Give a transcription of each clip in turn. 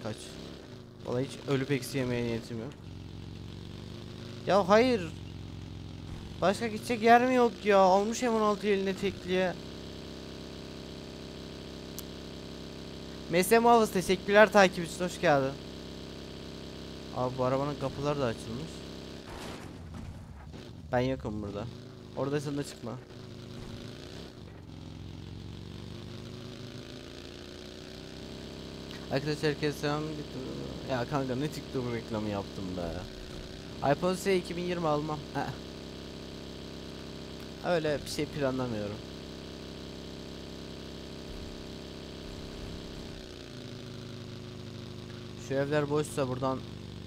Kaç. Vallahi hiç ölüp eksi yemeye niyetim yok. Ya hayır. Başka gidecek yer mi yok ya? Almış M16 eline tekliye. Mesle Muhafız teşekkürler takip için, hoş geldin. Abi bu arabanın kapıları da açılmış. Ben yokum burada. Oradaysan da çıkma. Arkadaşlar herkese selam. Ya kanka ne TikTok reklamı yaptım be. iPhone SE 2020 almam. Öyle bir şey planlamıyorum. Şu evler boşsa buradan.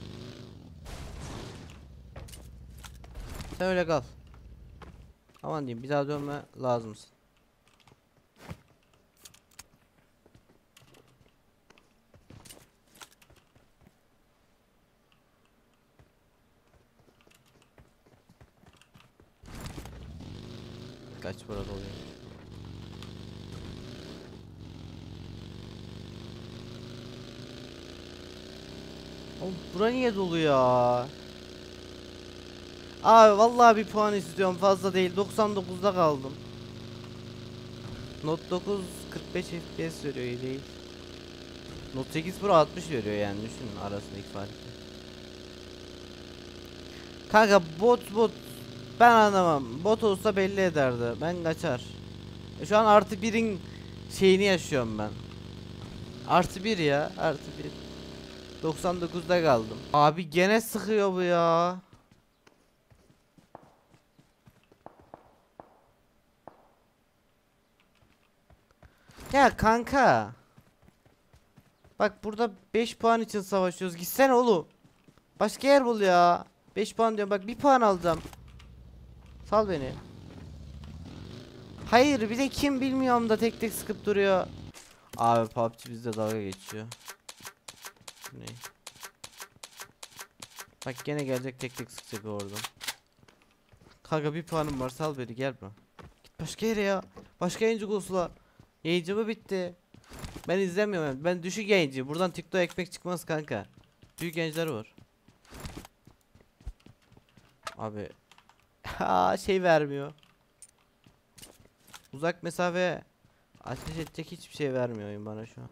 Sen öyle kal. Aman diyeyim, bir daha dönme, lazımsın. Kaç burada oluyor? Oğlum bura niye dolu ya? Abi vallahi bir puan istiyorum, fazla değil. 99'da kaldım. Note 9 45 FPS veriyor, iyi değil. Note 8 Pro 60 veriyor, yani düşünün arasındaki farkı. Kanka bot ben anlamam. Bot olsa belli ederdi. Ben kaçar. Şu an artı birin şeyini yaşıyorum ben. Artı bir ya, artı bir. 99'da kaldım. Abi gene sıkıyor bu ya. Ya kanka. Bak burada 5 puan için savaşıyoruz. Gitsene oğlum. Başka yer bul ya. 5 puan diyorum, bak 1 puan alacağım. Sal beni. Hayır, bir de kim bilmiyorum da tek tek sıkıp duruyor. Abi PUBG bizde dalga geçiyor. Ne? Bak gene gelecek, tek tek sıkacak oradan. Kanka 1 puanım var, sal beni, gelme. Git başka yere ya. Başka yayıncı olsula. Yayıncı mı bitti? Ben izlemiyorum. Ben düşük yayıncı. Buradan TikTok ekmek çıkmaz kanka. Büyük yayıncılar var. Abi. Ha şey vermiyor. Uzak mesafe ateş edecek hiçbir şey vermiyor oyun bana şu an.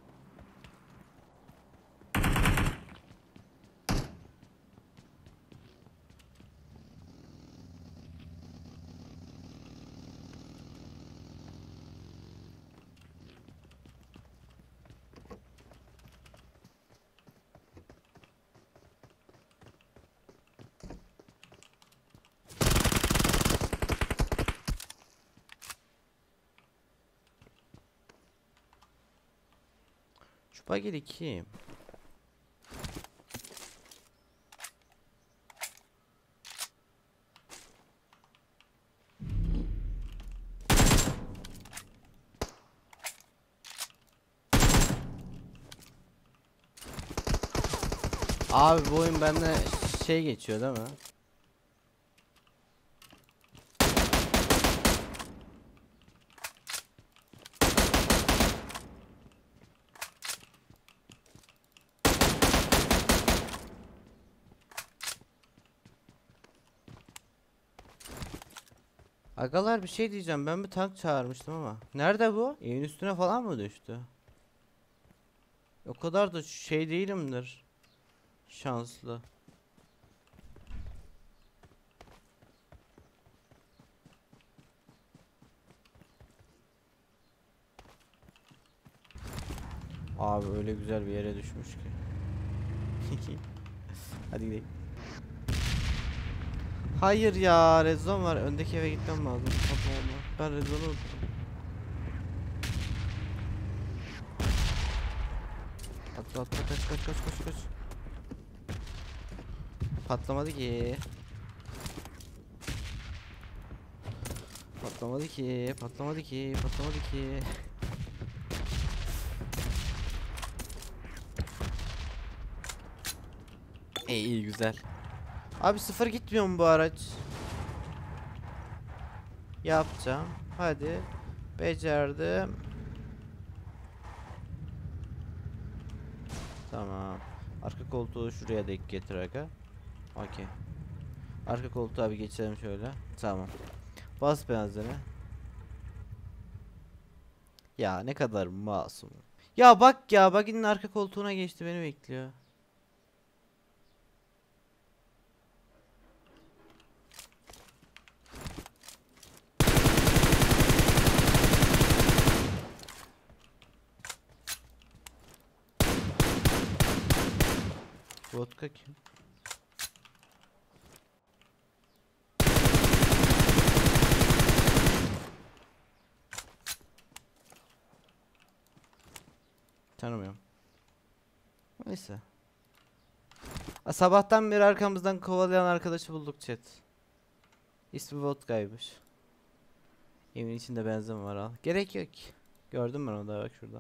Şu bageli kim? Abi bu oyun bende şey geçiyor değil mi? Agalar bir şey diyeceğim, ben bir tank çağırmıştım ama nerede bu? Evin üstüne falan mı düştü? O kadar da şey değilimdir. Şanslı. Abi öyle güzel bir yere düşmüş ki. Hadi gidelim. Hayır ya, red zone var. Öndeki eve gitmem lazım. Ben red zone'u unuttum. Atla atla, kaç. Patlamadı ki. Patlamadı ki. İyi güzel. Abi sıfır gitmiyor mu bu araç? Yapacağım. Hadi. Becerdim. Tamam. Arka koltuğu şuraya denk getir aga. Okey. Arka koltuğa bir geçelim şöyle. Tamam. Bas benzine. Ya ne kadar masum. Ya bak ya, bak yine arka koltuğuna geçti, beni bekliyor. Vodka kim? Tanımıyorum. Neyse. Sabahtan beri arkamızdan kovalayan arkadaşı bulduk chat. İsmi Vodka'ymış. Evin içinde benzin var, al. Gerek yok. Gördüm ben onu da, bak şurada.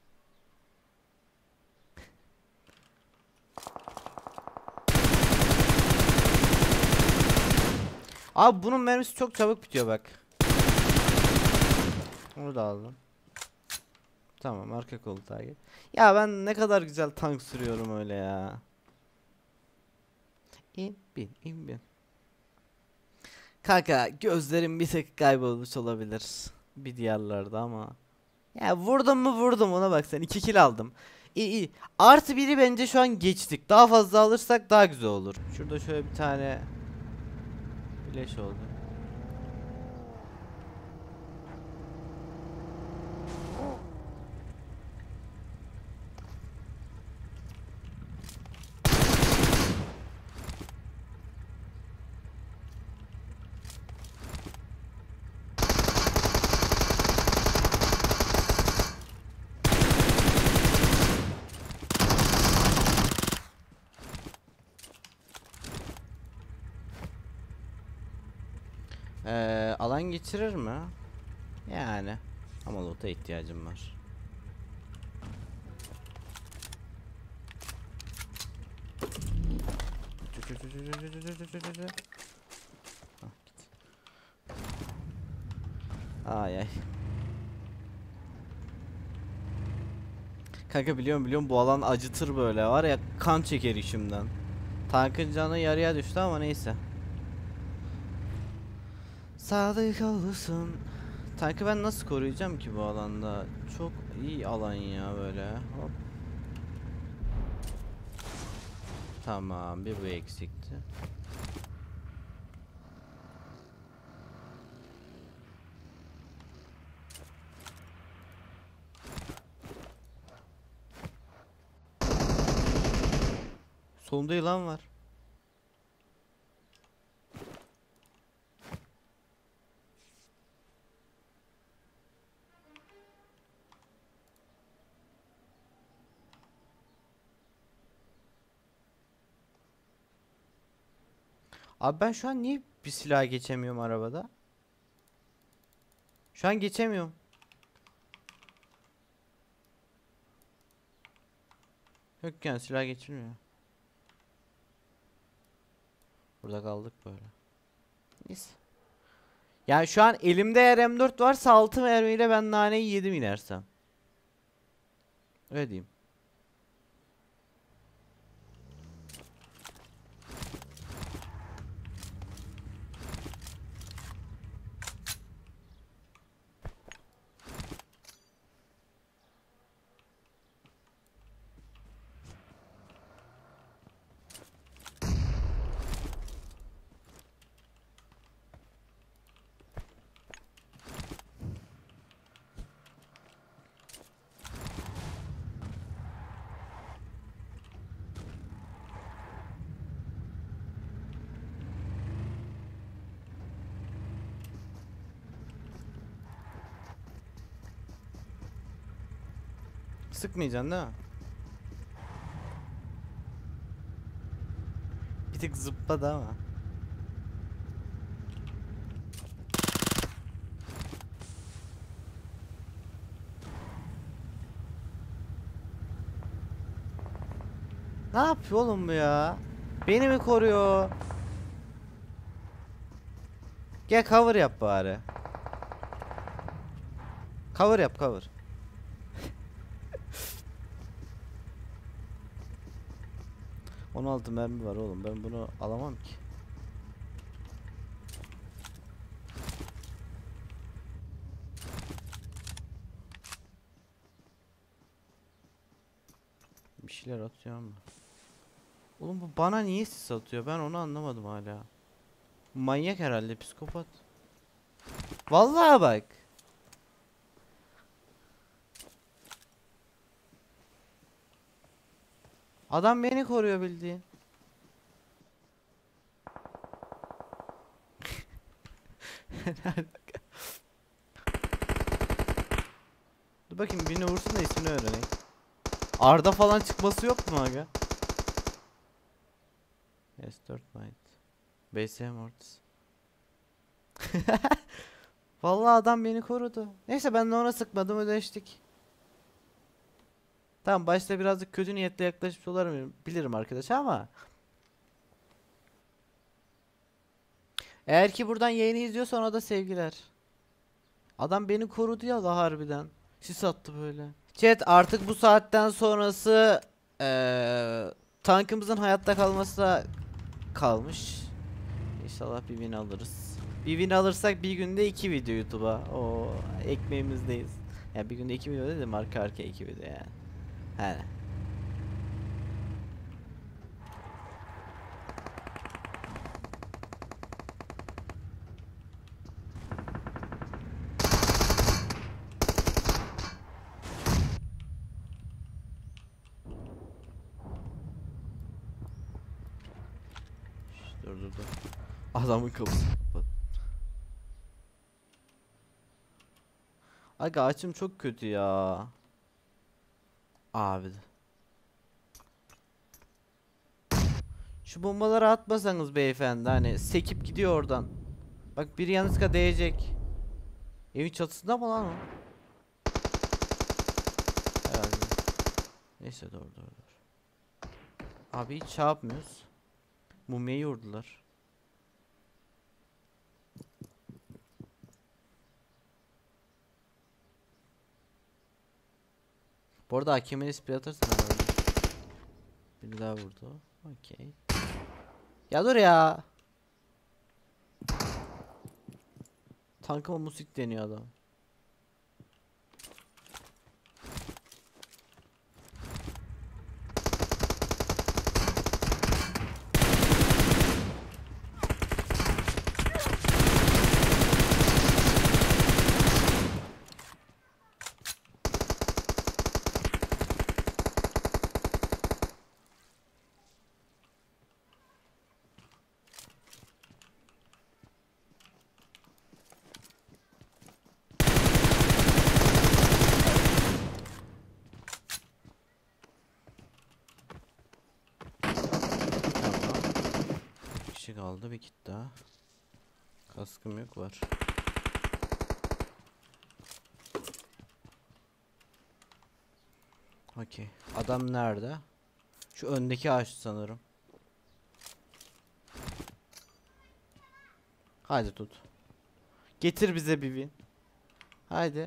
Abi bunun mermisi çok çabuk bitiyor bak. Onu da aldım. Tamam, arka koltuğa gel. Ya ben ne kadar güzel tank sürüyorum öyle ya. İn bin, in bin. Kanka gözlerim bir tek kaybolmuş olabilir bir diğerlerde ama. Ya vurdum mu vurdum, ona bak sen, 2 kill aldım. İyi iyi. Artı biri bence şu an geçtik. Daha fazla alırsak daha güzel olur. Şurada şöyle bir tane flash oldu. Alan geçirir mi? Yani. Ama loot'a ihtiyacım var. Ay ay. Kanka biliyorum bu alan acıtır böyle, var ya, kan çeker içimden. Tankın canı yarıya düştü ama neyse. Sadık olsun. Tankı ben nasıl koruyacağım ki bu alanda? Çok iyi alan ya böyle. Hop. Tamam, bir bu eksikti. Solunda yılan var. Abi ben şu an niye bir silah geçemiyorum arabada? Şu an geçemiyorum. Yok yani, silah geçilmiyor. Burada kaldık böyle. Neyse. Yani şu an elimde eğer M4 varsa 6 mermiyle ben naneyi yedim inersem. Öyle diyeyim. Sıkmayacaksın değil mi? Bir tık zıpladı ama. Ne yapıyor oğlum bu ya? Beni mi koruyor? Gel cover yap bari. Cover yap, cover. 16 mermi var oğlum, ben bunu alamam ki. Bir şeyler atıyor ama. Oğlum bu bana niye sis atıyor, ben onu anlamadım hala. Manyak herhalde, psikopat. Vallahi bak. Adam beni koruyor bildiğin. Dur bakayım, birini vursun da ismini öğreneyim. Arda falan çıkması yok mu aga? S4 Knight. BS Mortis. Vallahi adam beni korudu. Neyse, ben de ona sıkmadım, ödeştik. Tamam, başta birazcık kötü niyetle yaklaşmış olabilirim arkadaş ama eğer ki buradan yayını izliyorsa ona da sevgiler. Adam beni korudu ya da harbiden. Sis attı böyle. Chat, artık bu saatten sonrası tankımızın hayatta kalması da kalmış. İnşallah bir win alırız. Bir win alırsak bir günde 2 video YouTube'a. O ekmeğimizdeyiz. Yani bir günde 2 video dedim, arka arkaya 2 video yani. He. Dur. Adamın kapısı kapat. Aga açım çok kötü ya. Abi. Şu bombaları atmasanız beyefendi, hani sekip gidiyor oradan. Bak, biri yanlışlıkla değecek. Evin çatısında mı lan o? Herhalde. Neyse, dur. Abi hiç şey yapmıyoruz. Mumyayı vurdular. Bu arada hakemine spray atarsan abi. Biri daha vurdu. Okey. Ya dur ya. Tankıma musik deniyor adam. Kişi kaldı, bir kit daha. Kaskım yok, var. Okey. Adam nerede? Şu öndeki ağaç sanırım. Haydi tut. Getir bize bir win. Haydi.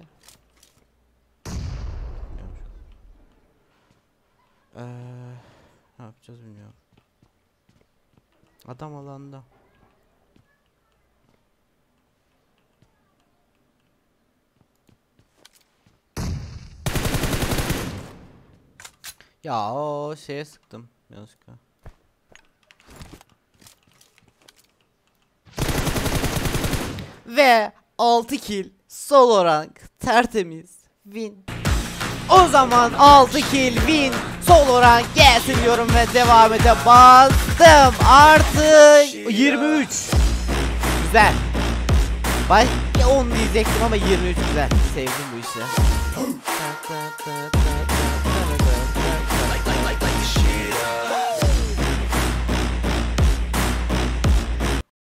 Ne yapacağız bilmiyorum. Adam alanda. Ya o şeye sıktım yanlışlıkla. Ve 6 kill, solo rank, tertemiz, win. O zaman 6 kill, win, solo rank gelsin diyorum ve devam bastım. Artı 23. Güzel. Bay 10 diyecektim ama 23 güzel. Sevdim bu işi.